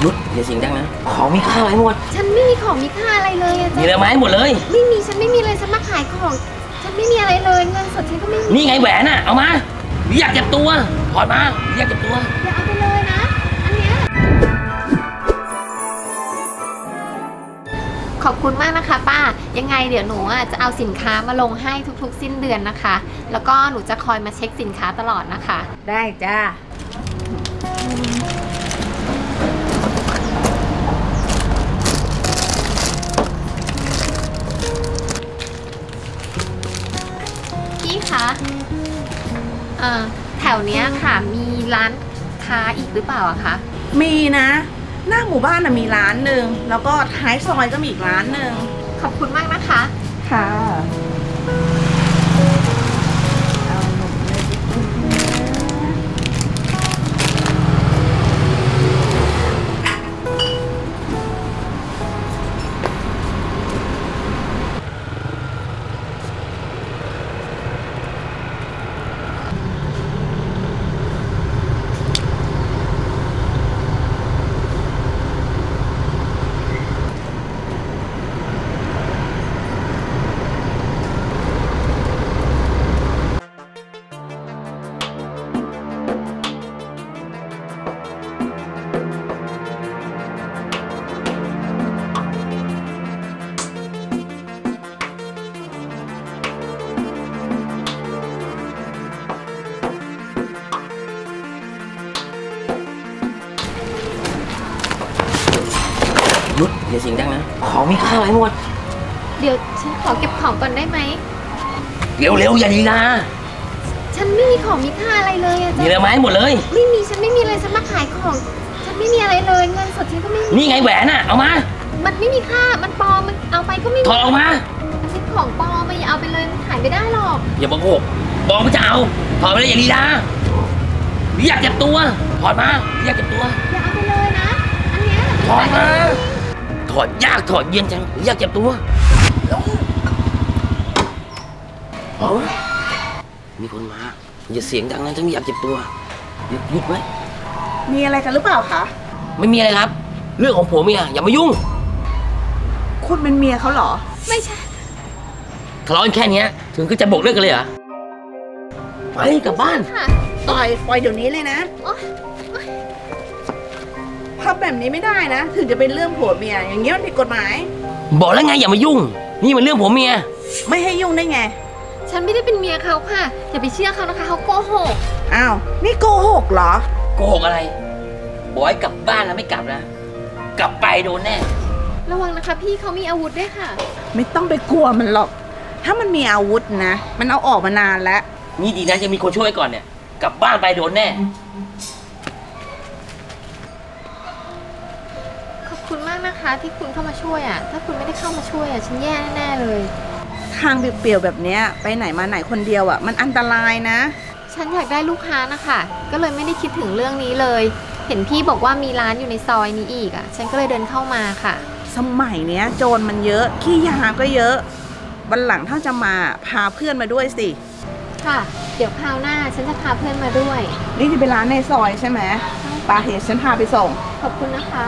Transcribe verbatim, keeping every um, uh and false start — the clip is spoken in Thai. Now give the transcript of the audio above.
หยุดอย่าเสียงดังนะของมีค่าอะไรหมดฉันไม่มีของมีค่าอะไรเลยอะมีอะไรมาให้หมดเลยไม่มีฉันไม่มีเลยฉันมาขายของฉันไม่มีอะไรเลยเงินสดฉันก็ไม่มีนี่ไงแหวนน่ะเอามาอยากเก็บตัวถอดมาอยากเก็บตัวอย่าเอาไปเลยนะอันเนี้ยขอบคุณมากนะคะป้ายังไงเดี๋ยวหนูจะเอาสินค้ามาลงให้ทุกๆสิ้นเดือนนะคะแล้วก็หนูจะคอยมาเช็คสินค้าตลอดนะคะได้จ้าพี่คะเอ่อแถวเนี้ยค่ะมีร้านค้าอีกหรือเปล่าอะคะมีนะหน้าหมู่บ้านน่ะมีร้านหนึ่งแล้วก็ท้ายซอยก็มีอีกร้านหนึ่งขอบคุณมากนะคะค่ะหยุดอย่าเสียงดังนะของมีค่าอะไรหมดเดี๋ยวฉันขอเก็บของก่อนได้ไหมเร็วๆอย่าลีลาฉันไม่มีของมีค่าอะไรเลยอะมีอะไรมาให้หมดเลยไม่มีฉันไม่มีอะไรฉันมาขายของฉันไม่มีอะไรเลยเงินสดฉันก็ไม่มีนี่ไงแหวนน่ะเอามามันไม่มีค่ามันปลอมมันเอาไปก็ไม่มีถอดออกมามันเป็นของปลอมไม่อย่าเอาไปเลยมันขายไม่ได้หรอกอย่าบังโกบอกมันจะเอาถอดไปเลยอย่าลีลาอยากเก็บตัวถอดมาอยากเก็บตัวอย่าเอาไปเลยนะอันเนี้ยถอดมาถอดยากถอดเย็นจังอยากเจ็บตัวเอามีคนมาอย่าเสียงดังนะฉันไม่อยากเจ็บตัวหยุดหยุดไว้มีอะไรกันหรือเปล่าคะไม่มีอะไรครับเรื่องของผมเนี่ยอย่ามายุ่งคุณเป็นเมียเขาเหรอไม่ใช่ทะเลาะกันแค่นี้ถึงก็จะบอกเลิกกันเลยเหรอไปกลับบ้านปล่อยปล่อยเดี๋ยวนี้เลยนะทำแบบนี้ไม่ได้นะถึงจะเป็นเรื่องผัวเมียอย่างเงี้ยมันผิดกฎหมายบอกแล้วไงอย่ามายุ่งนี่มันเรื่องผัวเมียไม่ให้ยุ่งได้ไงฉันไม่ได้เป็นเมียเขาค่ะอย่าไปเชื่อเขานะคะเขาโกหกอ้าวนี่โกหกเหรอโกหกอะไรบอกให้กลับบ้านแล้วไม่กลับนะกลับไปโดนแน่ระวังนะคะพี่เขามีอาวุธด้วยค่ะไม่ต้องไปกลัวมันหรอกถ้ามันมีอาวุธนะมันเอาออกมานานแล้วนี่ดีนะจะมีคนช่วยก่อนเนี่ยกลับบ้านไปโดนแน่ขอบคุณมากนะคะที่คุณเข้ามาช่วยอ่ะถ้าคุณไม่ได้เข้ามาช่วยอ่ะฉันแย่แน่ๆเลยทางเปลี่ยวๆแบบนี้ไปไหนมาไหนคนเดียวอ่ะมันอันตรายนะฉันอยากได้ลูกค้านะคะก็เลยไม่ได้คิดถึงเรื่องนี้เลยเห็นพี่บอกว่ามีร้านอยู่ในซอยนี้อีกอ่ะฉันก็เลยเดินเข้ามาค่ะสมัยเนี้ยโจรมันเยอะขี้ยาก็เยอะวันหลังถ้าจะมาพาเพื่อนมาด้วยสิค่ะเดี๋ยวคราวหน้าฉันจะพาเพื่อนมาด้วยนี่จะเป็นร้านในซอยใช่ไหมปาเห็นฉันพาไปส่งขอบคุณนะคะ